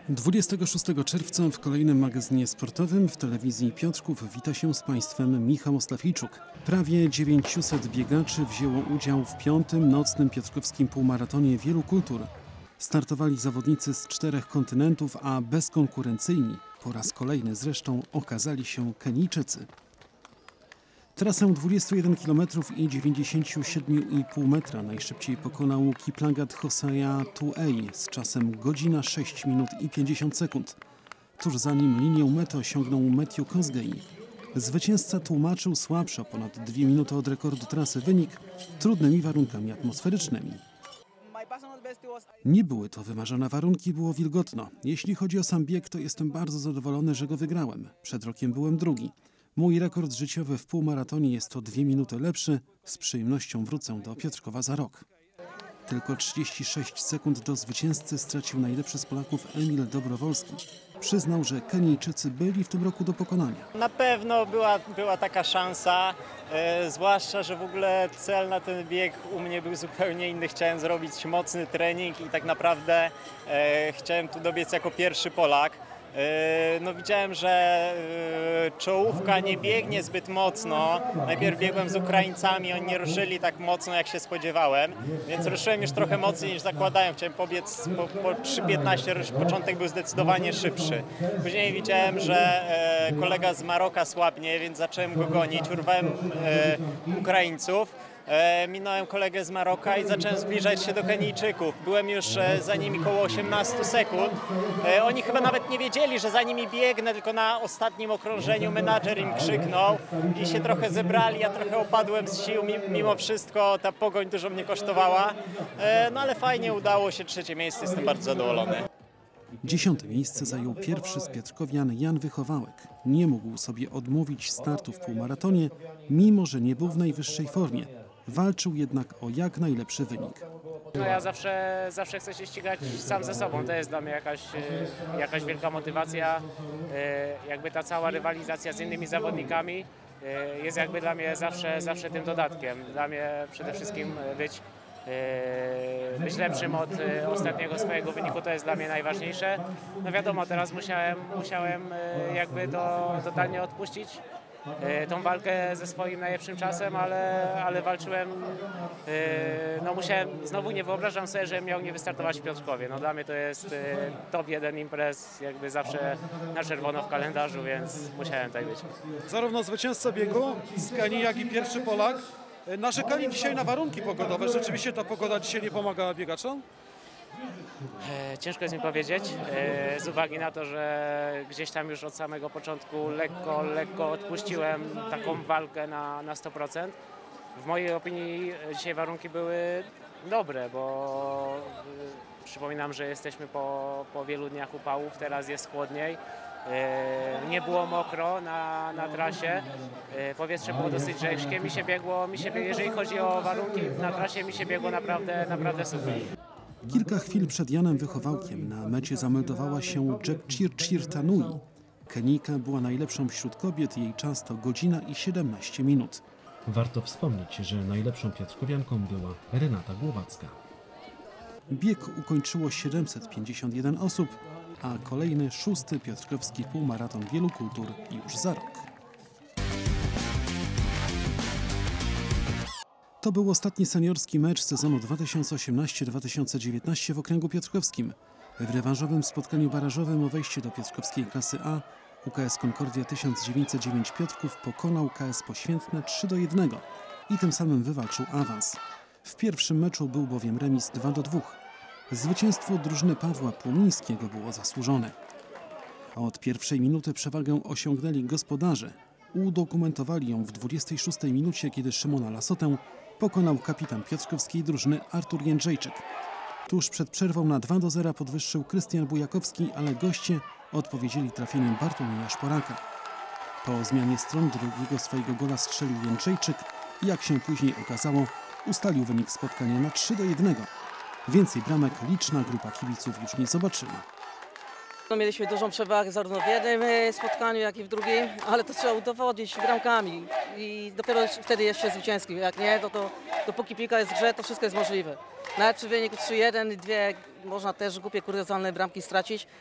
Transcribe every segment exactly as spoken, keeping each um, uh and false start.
dwudziestego szóstego czerwca w kolejnym magazynie sportowym w telewizji Piotrków wita się z Państwem Michał Ostafijczuk. Prawie dziewięciuset biegaczy wzięło udział w piątym nocnym piotrkowskim półmaratonie wielu kultur. Startowali zawodnicy z czterech kontynentów, a bezkonkurencyjni po raz kolejny zresztą okazali się Kenijczycy. Trasę dwudziestu jeden kilometrów i dziewięćdziesięciu siedmiu i pół metra najszybciej pokonał Kiplagat Hosea Tuei z czasem godzina sześć minut i pięćdziesiąt sekund. Tuż za nim linię mety osiągnął Matthew Kosgei. Zwycięzca tłumaczył słabszy o ponad dwie minuty od rekordu trasy wynik trudnymi warunkami atmosferycznymi. Nie były to wymarzone warunki, było wilgotno. Jeśli chodzi o sam bieg, to jestem bardzo zadowolony, że go wygrałem. Przed rokiem byłem drugi. Mój rekord życiowy w półmaratonie jest o dwie minuty lepszy. Z przyjemnością wrócę do Piotrkowa za rok. Tylko trzydzieści sześć sekund do zwycięzcy stracił najlepszy z Polaków Emil Dobrowolski. Przyznał, że Kenijczycy byli w tym roku do pokonania. Na pewno była, była taka szansa, e, zwłaszcza, że w ogóle cel na ten bieg u mnie był zupełnie inny. Chciałem zrobić mocny trening i tak naprawdę e, chciałem tu dobiec jako pierwszy Polak. No widziałem, że czołówka nie biegnie zbyt mocno. Najpierw biegłem z Ukraińcami, oni nie ruszyli tak mocno, jak się spodziewałem, więc ruszyłem już trochę mocniej niż zakładałem. Chciałem pobiec po, po trzy piętnaście, początek był zdecydowanie szybszy. Później widziałem, że kolega z Maroka słabnie, więc zacząłem go gonić, urwałem Ukraińców. E, minąłem kolegę z Maroka i zacząłem zbliżać się do Kenijczyków. Byłem już e, za nimi koło osiemnastu sekund. E, oni chyba nawet nie wiedzieli, że za nimi biegnę, tylko na ostatnim okrążeniu menadżer im krzyknął i się trochę zebrali. Ja trochę opadłem z sił, mimo wszystko ta pogoń dużo mnie kosztowała. E, no ale fajnie udało się, trzecie miejsce, jestem bardzo zadowolony. Dziesiąte miejsce zajął pierwszy z Piotrkowian Jan Wychowałek. Nie mógł sobie odmówić startu w półmaratonie, mimo że nie był w najwyższej formie. Walczył jednak o jak najlepszy wynik. No ja zawsze, zawsze chcę się ścigać sam ze sobą. To jest dla mnie jakaś, jakaś wielka motywacja. Jakby ta cała rywalizacja z innymi zawodnikami jest jakby dla mnie zawsze, zawsze tym dodatkiem. Dla mnie przede wszystkim być, być lepszym od ostatniego swojego wyniku to jest dla mnie najważniejsze. No wiadomo, teraz musiałem, musiałem jakby to totalnie odpuścić. Tą walkę ze swoim najlepszym czasem, ale, ale walczyłem, no musiałem, znowu nie wyobrażam sobie, że miał nie wystartować w Piotrkowie. No dla mnie to jest top jeden imprez, jakby zawsze na czerwono w kalendarzu, więc musiałem tutaj być. Zarówno zwycięzca biegu z Kenii, jak i pierwszy Polak narzekali dzisiaj na warunki pogodowe. Rzeczywiście ta pogoda dzisiaj nie pomagała biegaczom? Ciężko jest mi powiedzieć, z uwagi na to, że gdzieś tam już od samego początku lekko, lekko odpuściłem taką walkę na, na sto procent. W mojej opinii dzisiaj warunki były dobre, bo przypominam, że jesteśmy po, po wielu dniach upałów, teraz jest chłodniej. Nie było mokro na, na trasie, powietrze było dosyć rzeźkie, mi się biegło, mi się, jeżeli chodzi o warunki na trasie, mi się biegło naprawdę, naprawdę super. Kilka chwil przed Janem Wychowałkiem na mecie zameldowała się Jepchirchir Tanui. Kenijka była najlepszą wśród kobiet, jej czas to godzina i siedemnaście minut. Warto wspomnieć, że najlepszą piotrkowianką była Renata Głowacka. Bieg ukończyło siedemset pięćdziesiąt jeden osób, a kolejny szósty piotrkowski półmaraton wielu kultur już za rok. To był ostatni seniorski mecz sezonu dwa tysiące osiemnasty dwa tysiące dziewiętnasty w okręgu piotrkowskim. W rewanżowym spotkaniu barażowym o wejście do piotrkowskiej klasy A U K S Concordia tysiąc dziewięćset dziewięć Piotrków pokonał K S Poświętne trzy do jednego i tym samym wywalczył awans. W pierwszym meczu był bowiem remis dwa do dwóch. Zwycięstwo drużyny Pawła Płomińskiego było zasłużone. A od pierwszej minuty przewagę osiągnęli gospodarze. Udokumentowali ją w dwudziestej szóstej minucie, kiedy Szymona Lasotę pokonał kapitan piotrkowskiej drużyny Artur Jędrzejczyk. Tuż przed przerwą na dwa do zera podwyższył Krystian Bujakowski, ale goście odpowiedzieli trafieniem Bartłomieja Szporaka. Po zmianie stron drugiego swojego gola strzelił Jędrzejczyk i jak się później okazało, ustalił wynik spotkania na trzy do jednego. Więcej bramek liczna grupa kibiców już nie zobaczyła. No, mieliśmy dużą przewagę zarówno w jednym spotkaniu, jak i w drugim, ale to trzeba udowodnić bramkami i dopiero wtedy jest się zwycięski. Jak nie, to, to dopóki piłka jest w grze, to wszystko jest możliwe. Nawet przy wyniku trzy jeden, dwie można też głupie kuriozalne bramki stracić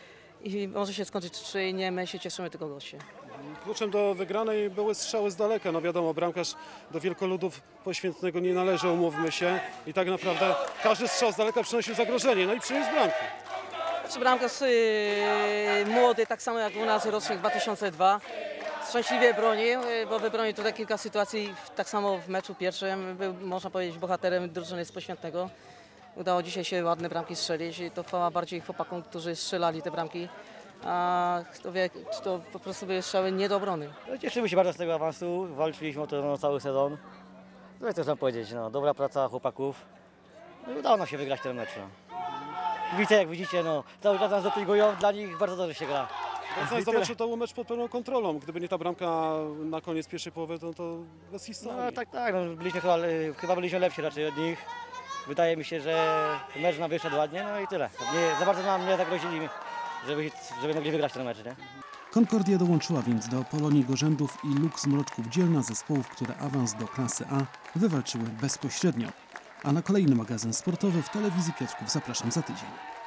i może się skończyć trzy, nie, my się cieszymy tylko goście. Kluczem do wygranej były strzały z daleka. No wiadomo, bramkarz do wielkoludów poświętnego nie należy, umówmy się. I tak naprawdę każdy strzał z daleka przynosił zagrożenie, no i przyniósł bramkę. Czy bramkarz yy, młody, tak samo jak u nas, rocznik dwa tysiące dwa. Szczęśliwie bronił, yy, bo wybronił tutaj kilka sytuacji, tak samo w meczu pierwszym. Był, można powiedzieć, bohaterem drużyny z poświętnego. Udało dzisiaj się ładne bramki strzelić i to chwała bardziej chłopakom, którzy strzelali te bramki. A kto wie, czy to po prostu były strzały nie do obrony. No, cieszymy się bardzo z tego awansu, walczyliśmy o to no, cały sezon. No i co chcę powiedzieć, no, dobra praca chłopaków. No i udało nam się wygrać ten mecz. No. Widzicie, jak widzicie, no, cały czas nas dopingują, dla nich bardzo dobrze się gra. Wracając do meczu, to był mecz pod pełną kontrolą. Gdyby nie ta bramka na koniec pierwszej połowy, to, to bez historii. No tak, tak, no, byliśmy chyba, chyba byliśmy lepsi raczej od nich. Wydaje mi się, że mecz nam wyszedł ładnie, no i tyle. Nie, za bardzo nam nie zagrozili, żeby, żeby mogli wygrać ten mecz, nie? Concordia dołączyła więc do Polonii Gorzędów i Lux Mroczków Dzielna, zespołów, które awans do klasy A wywalczyły bezpośrednio. A na kolejny magazyn sportowy w telewizji Piotrków zapraszam za tydzień.